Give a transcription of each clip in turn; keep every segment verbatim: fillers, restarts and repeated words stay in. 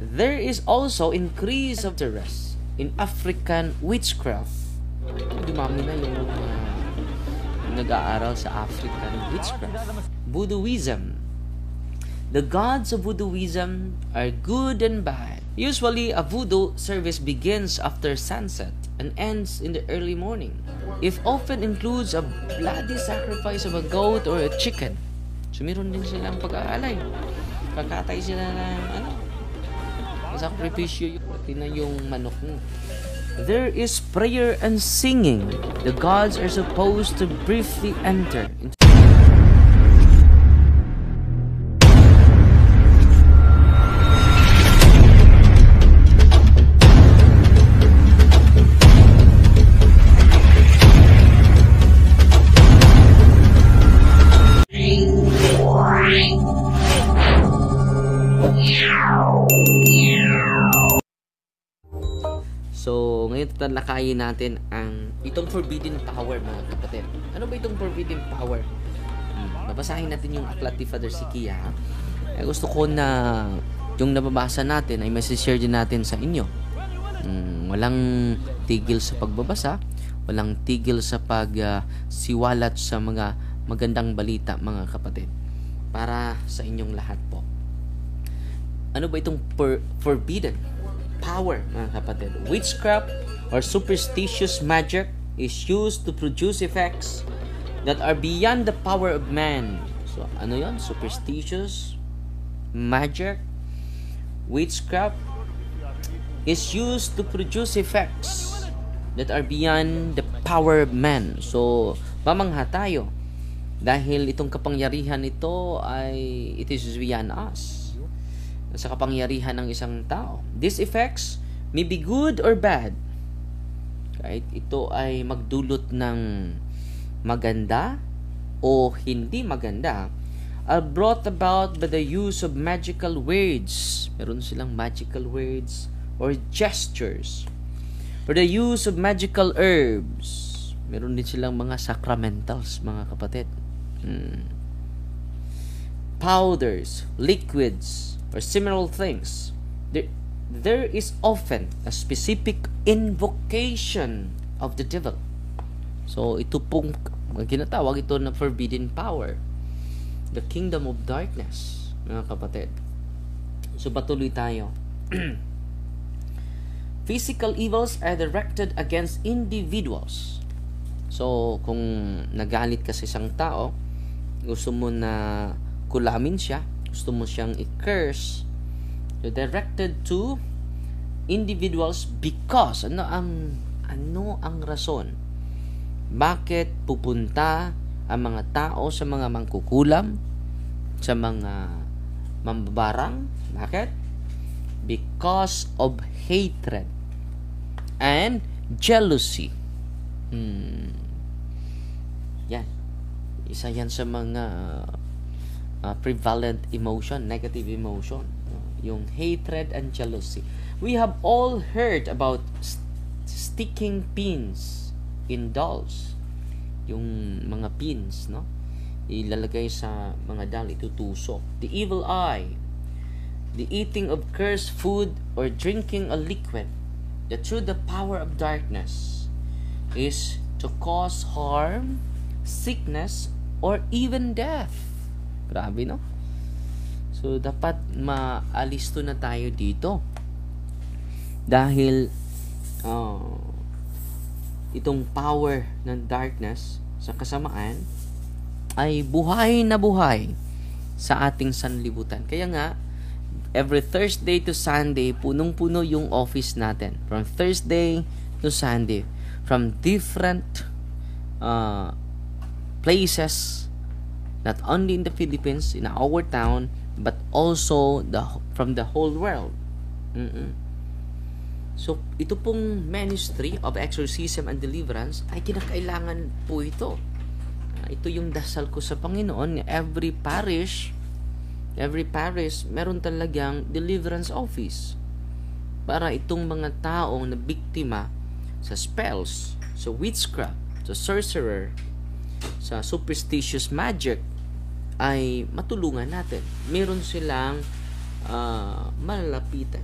There is also increase of interest in African witchcraft. Dumami na yung uh, nag-aaral sa African witchcraft. Voodooism. The gods of Voodooism are good and bad. Usually, a voodoo service begins after sunset and ends in the early morning. It often includes a bloody sacrifice of a goat or a chicken. So, meron din silang pag-aalay. Kakatay sila ng ano, sakripisyo na yung manok mo. There is prayer and singing. The gods are supposed to briefly enter into So, ngayon tatalakayin natin ang itong forbidden power, mga kapatid. Ano ba itong forbidden power? Hmm, babasahin natin yung aklat ni Father Sikia. Eh, gusto ko na yung nababasa natin ay masishare din natin sa inyo. Hmm, walang tigil sa pagbabasa, walang tigil sa pagsiwalat uh, sa mga magandang balita, mga kapatid. Para sa inyong lahat po. Ano ba itong per- forbidden power, mga kapatid? Witchcraft or superstitious magic is used to produce effects that are beyond the power of man. So, ano yon? Superstitious magic, witchcraft is used to produce effects that are beyond the power of man. So, mamangha tayo dahil itong kapangyarihan ito ay it is beyond us. Sa kapangyarihan ng isang tao. These effects may be good or bad. Kahit ito ay magdulot ng maganda o hindi maganda, are brought about by the use of magical words. Meron silang magical words or gestures. Or the use of magical herbs. Meron din silang mga sacramentals, mga kapatid. Hmm. Powders, liquids, or similar things. There, there is often a specific invocation of the devil. So, ito pong ginatawag ito na forbidden power. The kingdom of darkness, mga kapatid. So, patuloy tayo. Physical evils are directed against individuals. So, kung nagalit ka sa isang tao, gusto mo na kulamin siya, gusto mo siyang i-curse, you're directed to individuals because ano ang ano ang rason bakit pupunta ang mga tao sa mga mangkukulam, sa mga mambabarang? Bakit? Because of hatred and jealousy. Hmm. Yan. Isa yan sa mga Uh, prevalent emotion, negative emotion, uh, yung hatred and jealousy. We have all heard about st- sticking pins in dolls. Yung mga pins, no? Ilalagay sa mga doll, itutusok. The evil eye, the eating of cursed food or drinking a liquid that through the power of darkness is to cause harm, sickness, or even death. Grabe, no? So, dapat maalisto na tayo dito. Dahil, uh, itong power ng darkness sa kasamaan ay buhay na buhay sa ating sanlibutan. Kaya nga, every Thursday to Sunday, punong-puno yung office natin. From Thursday to Sunday. From different uh, places, not only in the Philippines, in our town, but also the from the whole world. Mm-mm. So, ito pong ministry of exorcism and deliverance ay kinakailangan po ito. Uh, ito yung dasal ko sa Panginoon. Every parish, every parish, meron talagang deliverance office para itong mga taong na biktima sa spells, sa witchcraft, sa sorcerer, sa superstitious magic ay matulungan natin. Meron silang uh, malalapitan.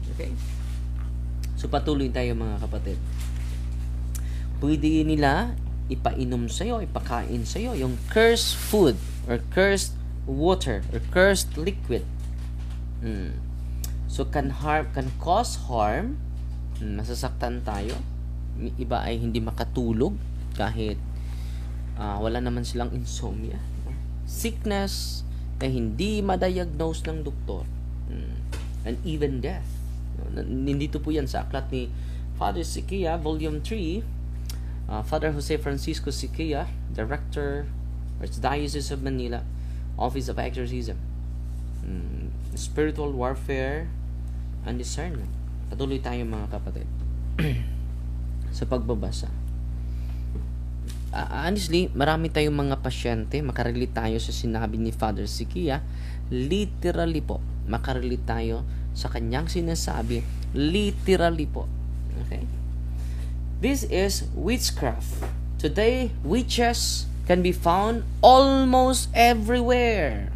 Okay? So, patuloy tayo mga kapatid. Pwede nila ipainom sa'yo, ipakain sa'yo yung cursed food or cursed water or cursed liquid. Hmm. So, can harm, can cause harm. Hmm, masasaktan tayo. Iba ay hindi makatulog kahit uh, wala naman silang insomnia. Sickness na hindi ma-diagnose ng doktor. Hmm. And even death. Nandito po yan sa aklat ni Father Siquia, Volume three. Uh, Father Jose Francisco Siquia, Director, Archdiocese of Manila, Office of Exorcism. Hmm. Spiritual warfare and discernment. Patuloy tayo mga kapatid sa pagbabasa. Uh, honestly, marami tayong mga pasyente, makarelate tayo sa sinabi ni Father Siquia. Literally po, makarelate tayo sa kanyang sinasabi. Literally po. Okay? This is witchcraft. Today, witches can be found almost everywhere.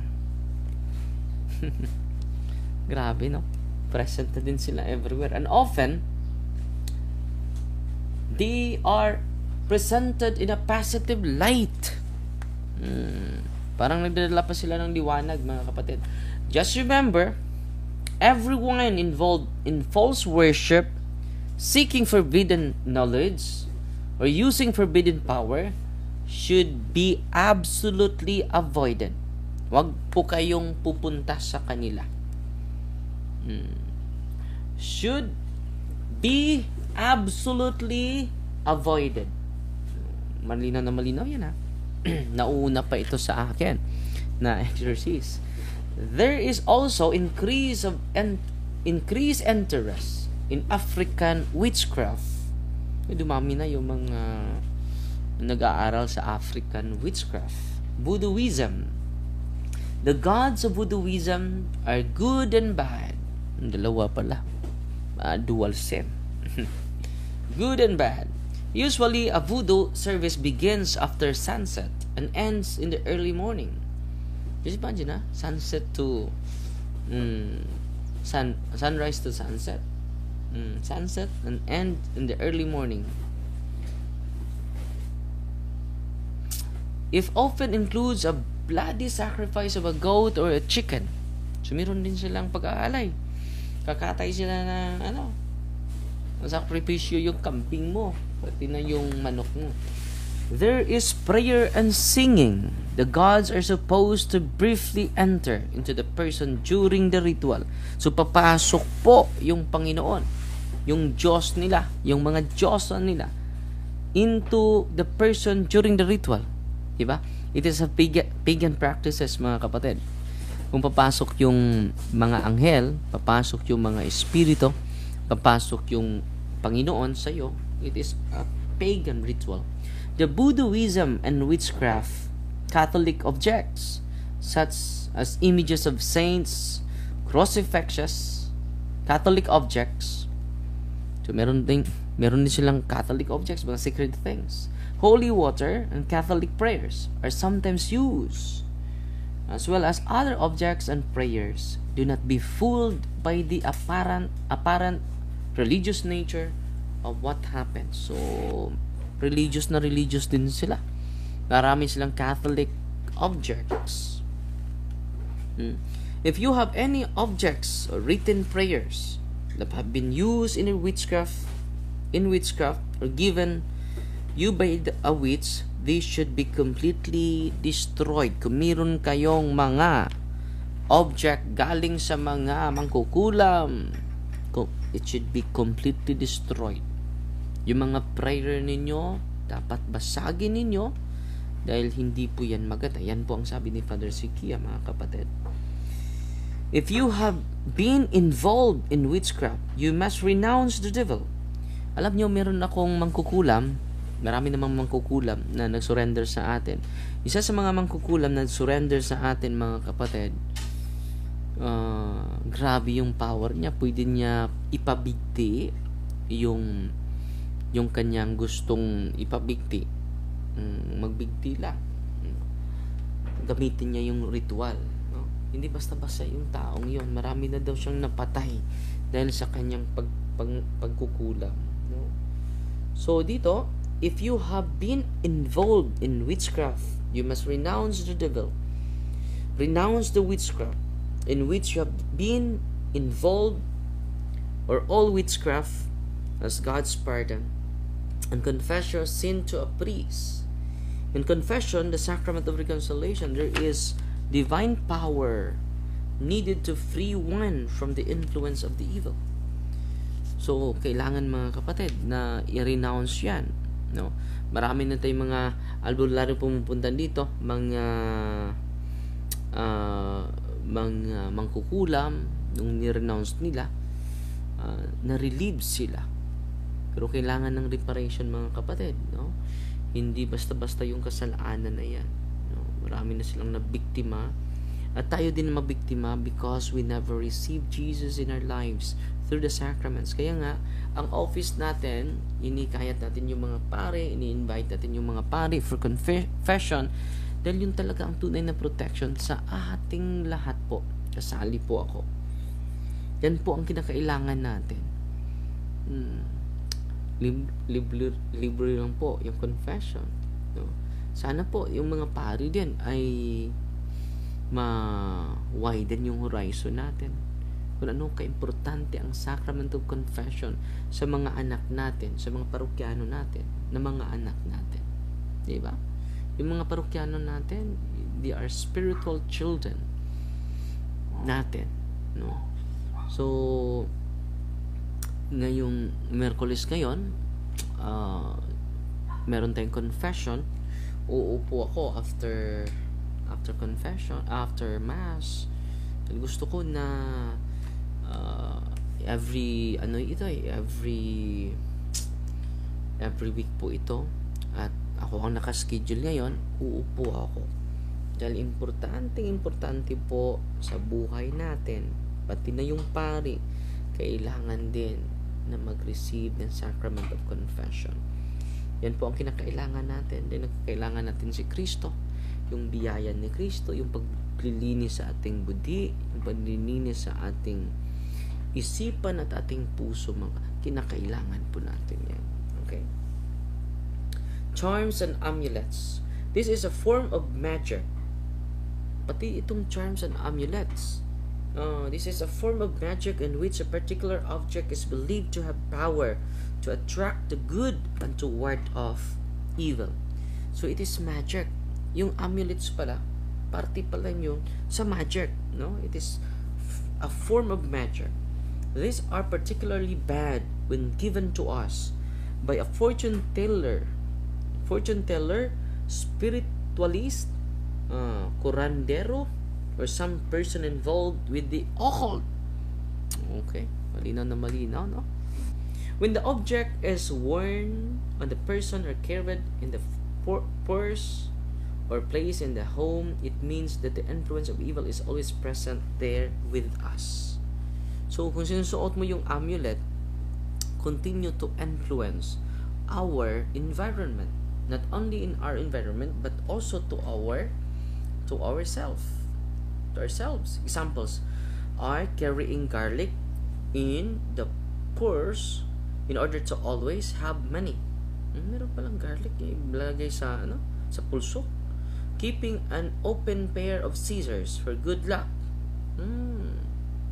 Grabe, no? Present na din sila everywhere. And often, they are presented in a positive light. Hmm. Parang nagdadala pa sila ng liwanag, mga kapatid. Just remember, everyone involved in false worship, seeking forbidden knowledge, or using forbidden power should be absolutely avoided. Huwag po kayong pupunta sa kanila. Hmm. Should be absolutely avoided. Malinaw na malinaw yan, ha. Nauna pa ito sa akin na exorcist. There is also increase of and increased interest in African witchcraft. Dumami na yung mga nag-aaral sa African witchcraft. Voodooism. The gods of Voodooism are good and bad. Dalawa pala. Uh, dual sin. Good and bad. Usually, a voodoo service begins after sunset and ends in the early morning. Just imagine, ha? Sunset to mm, sun sunrise to sunset. Mm, sunset and end in the early morning. If often includes a bloody sacrifice of a goat or a chicken. So, meron din silang pag-aalay. Kakatay sila ng ano, sakripisyo yung kambing mo, pati na yung manok mo. There is prayer and singing. The gods are supposed to briefly enter into the person during the ritual. So, papasok po yung Panginoon, yung Diyos nila, yung mga Diyosan nila, into the person during the ritual. Diba? It is a pagan, pagan practices, mga kapatid. Kung papasok yung mga anghel, papasok yung mga espiritu, papasok yung Panginoon sa iyo, it is a pagan ritual. The Voodooism and witchcraft, Catholic objects, such as images of saints, crucifixes, Catholic objects. So, meron din, meron din silang Catholic objects, mga sacred things. Holy water and Catholic prayers are sometimes used, as well as other objects and prayers. Do not be fooled by the apparent apparent religious nature of what happens. So, religious na religious din sila. Marami silang Catholic objects. Hmm. If you have any objects or written prayers that have been used in a witchcraft, in witchcraft or given you by the, a witch, they should be completely destroyed. Kung meron kayong mga object galing sa mga mangkukulam, it should be completely destroyed. Yung mga prayer ninyo, dapat basagin ninyo dahil hindi po yan maganda. Yan po ang sabi ni Father Siquia, mga kapatid. If you have been involved in witchcraft, you must renounce the devil. Alam nyo, meron akong mangkukulam, marami namang mangkukulam na nag-surrender sa atin. Isa sa mga mangkukulam na nag-surrender sa atin, mga kapatid, uh, grabe yung power niya. Pwede niya ipabigti yung yung kanyang gustong ipabigti. Um, magbigti lang. Gamitin niya yung ritual. No? Hindi basta-basta yung taong yon. Marami na daw siyang napatay dahil sa kanyang pag, pag, pagkukulam. No? So, dito, if you have been involved in witchcraft, you must renounce the devil. Renounce the witchcraft in which you have been involved, or all witchcraft, as God's pardon, and confess your sin to a priest. In confession, the sacrament of reconciliation, there is divine power needed to free one from the influence of the evil. So, kailangan mga kapatid na i-renounce yan. No? Marami na tayong mga albularyo pumupuntan dito, mga uh, mga mangkukulam, nung ni-renounce nila, uh, na-relieve sila. Pero kailangan ng reparation mga kapatid. No? Hindi basta-basta yung kasalanan na yan. No? Marami na silang nabiktima. At tayo din na mabiktima because we never received Jesus in our lives through the sacraments. Kaya nga, ang office natin, inikayat natin yung mga pare, ini-invite natin yung mga pare for confession, dahil yun talaga ang tunay na protection sa ating lahat po. Kasali po ako. Yan po ang kinakailangan natin. Hmm. Lib- libre, libre lang po yung confession. No? Sana po yung mga pari din ay ma-widen yung horizon natin. Kung ano ka-importante ang sacrament of confession sa mga anak natin, sa mga parokyano natin, na mga anak natin. Di ba? Yung mga parokyano natin, they are spiritual children natin. No? So, ngayong Merkulis ngayon, uh, meron tayong confession. Uupo ako after after confession, after mass. And gusto ko na uh, every ano ito eh, every every week po ito, at ako ang nakaschedule ngayon, uupo ako. Dahil importante, importante po sa buhay natin, pati na yung pari, kailangan din na mag-receive ng sacrament of confession. Yan po ang kinakailangan natin. Then kailangan natin si Kristo, yung biyaya ni Kristo, yung paglilinis sa ating budi, yung paglilinis sa ating isipan at ating puso. Mga kinakailangan po natin yan. Okay? Charms and amulets. This is a form of magic. Pati itong charms and amulets, Uh, this is a form of magic in which a particular object is believed to have power to attract the good and to ward off evil. So it is magic. Yung amulets pala, parte pala yun sa magic. No? It is f- a form of magic. These are particularly bad when given to us by a fortune teller, fortune teller, spiritualist, uh, curandero, or some person involved with the occult. Okay, malinaw na malinaw, no? When the object is worn on the person or carried in the por- purse or placed in the home, it means that the influence of evil is always present there with us. So, kung sinusuot mo yung amulet, continue to influence our environment. Not only in our environment, but also to our to ourselves. To ourselves. Examples are carrying garlic in the purse in order to always have money. Hmm, meron palang garlic eh, ilagay sa ano, sa pulso. Keeping an open pair of scissors for good luck. Hmm.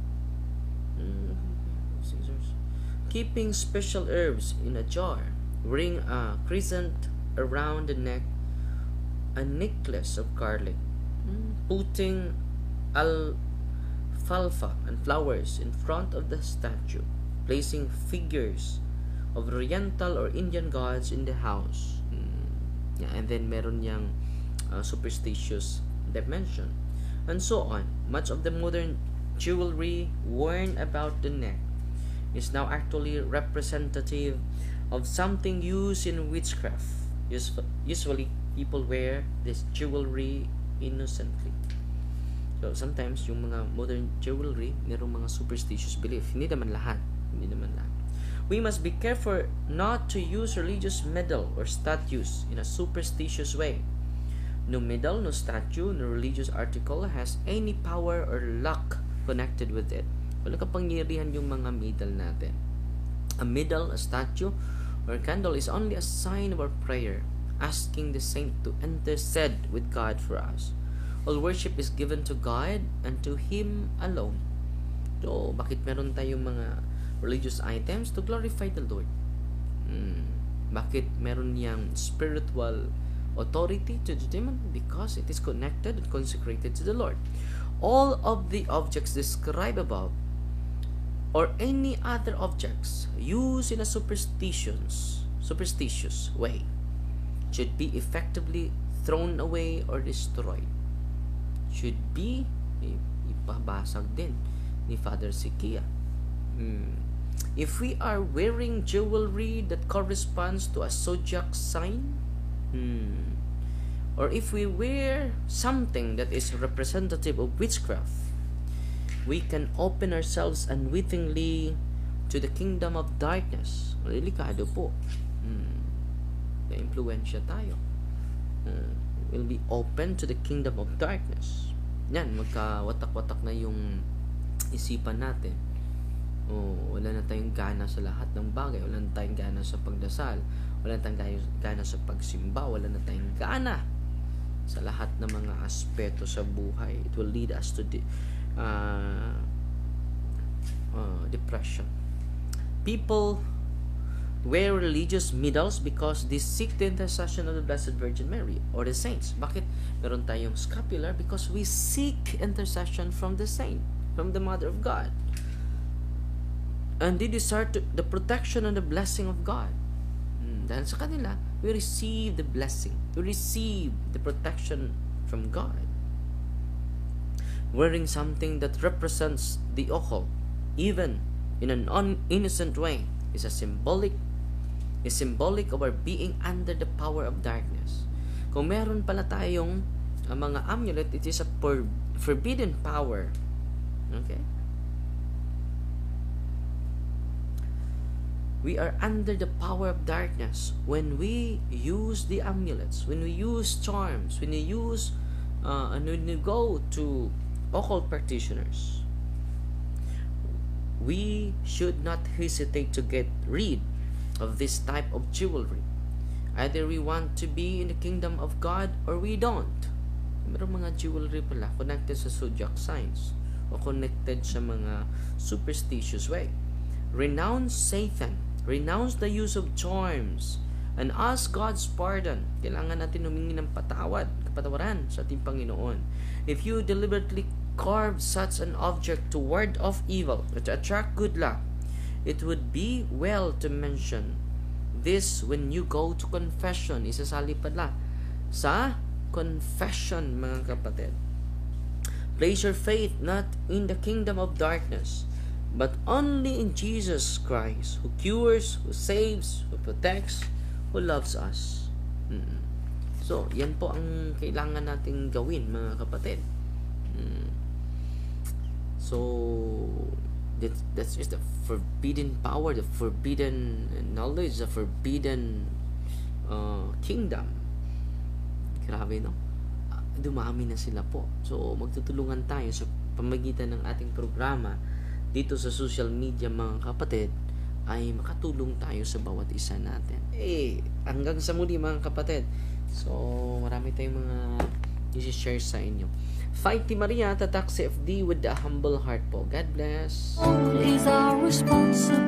Hmm. Scissors. Keeping special herbs in a jar. Wearing a crescent around the neck. A necklace of garlic. Hmm. Putting alfalfa and flowers in front of the statue, placing figures of Oriental or Indian gods in the house. Mm. Yeah, and then meron niyang uh, superstitious dimension, and so on. Much of the modern jewelry worn about the neck is now actually representative of something used in witchcraft. Usually, people wear this jewelry innocently. So, sometimes, yung mga modern jewelry, merong mga superstitious belief. Hindi naman lahat. Hindi naman lahat. We must be careful not to use religious medal or statues in a superstitious way. No medal, no statue, no religious article has any power or luck connected with it. Walang kapangyarihan yung mga middle natin. A middle, a statue, or a candle is only a sign of our prayer, asking the saint to intercede with God for us. All worship is given to God and to Him alone. So, bakit meron tayong mga religious items? To glorify the Lord. Hmm. Bakit meron niyang spiritual authority to the demon? Because it is connected and consecrated to the Lord. All of the objects described above, or any other objects used in a superstitious, superstitious way, should be effectively thrown away or destroyed. Should be ipabasag din ni Father Sikia. Hmm. If we are wearing jewelry that corresponds to a zodiac sign, hmm, or if we wear something that is representative of witchcraft, we can open ourselves unwittingly to the kingdom of darkness. Delikado po. Hmm. Na-influensya tayo. Hmm. We'll be open to the kingdom of darkness. Yan, magka-watak-watak na yung isipan natin. Oh, wala na tayong gana sa lahat ng bagay. Wala na tayong gana sa pagdasal. Wala na tayong gana sa pagsimba. Wala na tayong gana sa lahat ng mga aspeto sa buhay. It will lead us to the uh, uh, depression. People wear religious medals because they seek the intercession of the Blessed Virgin Mary or the saints. Bakit meron tayong scapular? Because we seek intercession from the saint, from the Mother of God. And they desire to, the protection and the blessing of God. Hmm. Dahil sa kanila, we receive the blessing. We receive the protection from God. Wearing something that represents the occult, even in an un-innocent way, is a symbolic is symbolic of our being under the power of darkness. Kung meron pala tayong uh, mga amulet, it is a per- forbidden power. Okay? We are under the power of darkness when we use the amulets, when we use charms, when we use uh, and when we go to occult practitioners. We should not hesitate to get rid of this type of jewelry. Either we want to be in the kingdom of God or we don't. Mayroong mga jewelry pala connected sa zodiac signs o connected sa mga superstitious way. Renounce Satan. Renounce the use of charms and ask God's pardon. Kailangan natin humingi ng patawad, kapatawaran sa ating Panginoon. If you deliberately carve such an object to ward off evil, to attract good luck, it would be well to mention this when you go to confession. Isasali pala sa confession, mga kapatid. Place your faith not in the kingdom of darkness, but only in Jesus Christ, who cures, who saves, who protects, who loves us. Mm-hmm. So, yan po ang kailangan nating gawin, mga kapatid. Mm. So, that that's just the forbidden power, the forbidden knowledge, the forbidden uh, kingdom. Grabe, no? Dumami na sila po. So, magtutulungan tayo sa pamagitan ng ating programa dito sa social media, mga kapatid, ay makatulong tayo sa bawat isa natin. Eh, hanggang sa muli, mga kapatid. So, marami tayong mga i-share sa inyo. Fight Team Maria, Tatak C F D with a humble heart po. God bless. Is our responsibility.